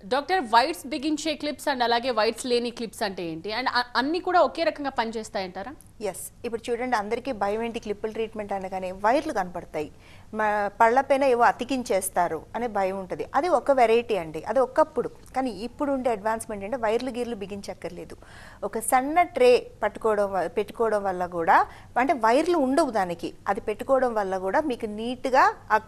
Doctor wires బిగించే clips and అలాగే wires లేని క్లిప్స్ అంటే ఏంటి అండ్ అన్ని కూడా ఒకే రకంగా పనిచేస్తాయంటారా? ఎస్, ఇప్పుడు చూడండి అందరికీ భయం ఏంటి క్లిప్పుల ట్రీట్మెంట్ అనగానే వైర్లు కనపడతాయి, పళ్ళపైన ఏవో అతికించేస్తారు అనే భయం ఉంటుంది. అది ఒక వెరైటీ అండి, అది ఒకప్పుడు. కానీ ఇప్పుడు ఉండే అడ్వాన్స్మెంట్ అంటే వైర్లు గీర్లు బిగించక్కర్లేదు. ఒక సన్న ట్రే పెట్టుకోవడం వల్ల కూడా, అంటే వైర్లు ఉండవు దానికి, అది పెట్టుకోవడం వల్ల కూడా మీకు నీట్గా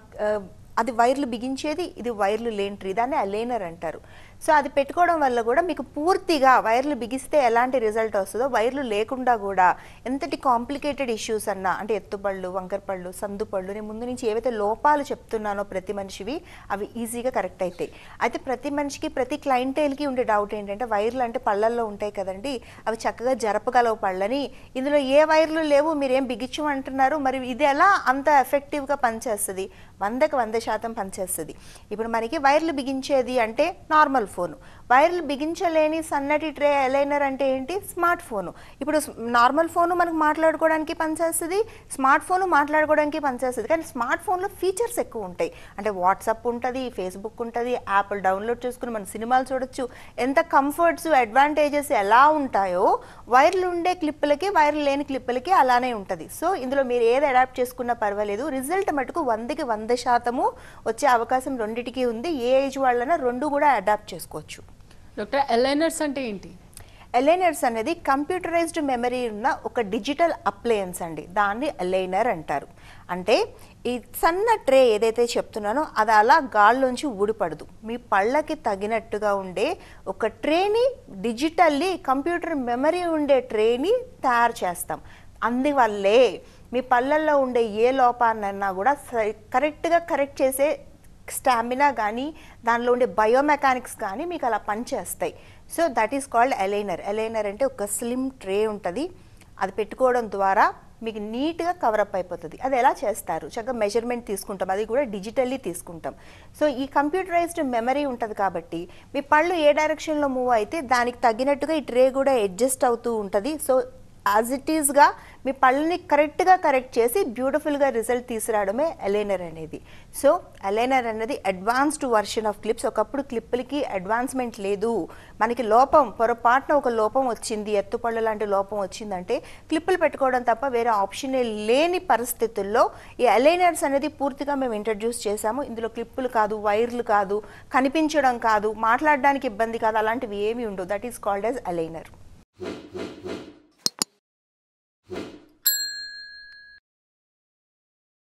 అది వైర్లు బిగించేది, ఇది వైర్లు లేని ట్రీ, దాన్ని అలైనర్ అంటారు. సో అది పెట్టుకోవడం వల్ల కూడా మీకు పూర్తిగా వైర్లు బిగిస్తే ఎలాంటి రిజల్ట్ వస్తుందో వైర్లు లేకుండా కూడా ఎంతటి కాంప్లికేటెడ్ ఇష్యూస్ అన్నా, అంటే ఎత్తుపళ్ళు, వంకరపళ్ళు, సందుపళ్ళు, నేను ముందు నుంచి ఏవైతే లోపాలు చెప్తున్నానో ప్రతి మనిషివి అవి ఈజీగా కరెక్ట్ అవుతాయి. అయితే ప్రతి మనిషికి, ప్రతి క్లయింటైల్కి ఉండే డౌట్ ఏంటంటే వైర్లు అంటే పళ్ళల్లో ఉంటాయి కదండి, అవి చక్కగా జరపగలవు పళ్ళని, ఇందులో ఏ వైర్లు లేవు, మీరేం బిగించమంటున్నారు, మరి ఇది ఎలా అంత ఎఫెక్టివ్గా పనిచేస్తుంది? 100కి 100% పనిచేస్తుంది. ఇప్పుడు మనకి వైర్లు బిగించేది అంటే నార్మల్ ఫోను, వైర్లు బిగించలేని సన్నటి ట్రే అలైనర్ అంటే ఏంటి? Smart phone. ఇప్పుడు నార్మల్ ఫోను మనకు మాట్లాడుకోవడానికి పనిచేస్తుంది, స్మార్ట్ ఫోను మాట్లాడుకోవడానికి పనిచేస్తుంది. కానీ స్మార్ట్ ఫోన్లో ఫీచర్స్ ఎక్కువ ఉంటాయి, అంటే వాట్సాప్ ఉంటుంది, ఫేస్బుక్ ఉంటుంది, యాప్లు డౌన్లోడ్ చేసుకుని మనం సినిమాలు చూడొచ్చు. ఎంత కంఫర్ట్స్, అడ్వాంటేజెస్ ఎలా ఉంటాయో వైర్లు ఉండే క్లిప్పులకి, వైర్లు లేని క్లిప్పులకి అలానే ఉంటుంది. సో ఇందులో మీరు ఏది అడాప్ట్ చేసుకున్నా పర్వాలేదు, రిజల్ట్ మటుకు 100కి 100% వచ్చే అవకాశం రెండిటికి ఉంది. ఏ ఏజ్ వాళ్ళైనా రెండు కూడా అడాప్ట్ చేసుకోవచ్చు. డాక్టర్, అలైనర్స్ అంటే ఏంటి? అలైనర్స్ అనేది కంప్యూటరైజ్డ్ మెమరీ ఉన్న ఒక డిజిటల్ అప్లయన్స్ అండి, దాన్ని అలైనర్ అంటారు. అంటే ఈ సన్న ట్రే ఏదైతే చెప్తున్నానో అది అలా గాల్లోంచి ఊడిపడదు, మీ పళ్ళకి తగినట్టుగా ఉండే ఒక ట్రేని, డిజిటల్లీ కంప్యూటర్ మెమరీ ఉండే ట్రేని తయారు చేస్తాం. అందువల్లే మీ పళ్ళల్లో ఉండే ఏ లోపాన్నన్నా కూడా కరెక్ట్గా కరెక్ట్ చేసే స్టామినా కానీ, దానిలో ఉండే బయోమెకానిక్స్ కానీ మీకు అలా పనిచేస్తాయి. So that is called aligner. Aligner అంటే ఒక స్లిమ్ ట్రే ఉంటుంది, అది పెట్టుకోవడం ద్వారా మీకు నీట్గా కవరప్ అయిపోతుంది. అది ఎలా చేస్తారు? చక్కగా మెజర్మెంట్ తీసుకుంటాం, అది కూడా డిజిటల్లీ తీసుకుంటాం. సో ఈ కంప్యూటరైజ్డ్ మెమరీ ఉంటుంది కాబట్టి మీ పళ్ళు ఏ డైరెక్షన్లో మూవ్ అయితే దానికి తగ్గినట్టుగా ఈ ట్రే కూడా అడ్జస్ట్ అవుతూ ఉంటుంది. సో యాజ్ ఇట్ ఈస్గా మీ పళ్ళని కరెక్ట్గా కరెక్ట్ చేసి బ్యూటిఫుల్గా రిజల్ట్ తీసుకురావడమే అలైనర్ అనేది. సో అలైనర్ అనేది అడ్వాన్స్డ్ వర్షన్ ఆఫ్ క్లిప్స్. ఒకప్పుడు క్లిప్పులకి అడ్వాన్స్మెంట్ లేదు, మనకి లోపం, పొరపాటున ఒక లోపం వచ్చింది, ఎత్తుపళ్ళు లాంటి లోపం వచ్చిందంటే క్లిప్పులు పెట్టుకోవడం తప్ప వేరే ఆప్షనే లేని పరిస్థితుల్లో ఈ అలైనర్స్ అనేది పూర్తిగా మేము ఇంట్రడ్యూస్ చేశాము. ఇందులో క్లిప్పులు కాదు, వైర్లు కాదు, కనిపించడం కాదు, మాట్లాడడానికి ఇబ్బంది కాదు, అలాంటివి ఏమీ ఉండవు. That is called as aligner.